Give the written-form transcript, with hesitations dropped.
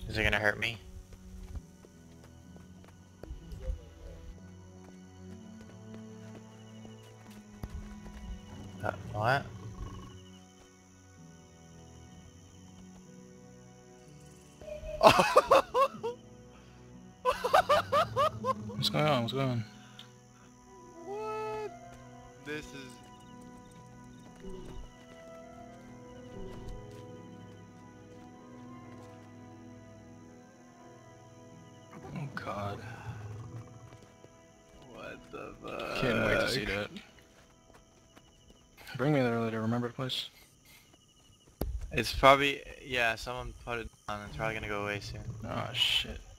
Is it gonna hurt me? What? What's going on? What's going on? What? This is... Oh god. What the fuck? Can't wait to see that. Bring me there later, remember the place? It's probably, yeah, someone put it on. It's probably gonna go away soon. Oh shit.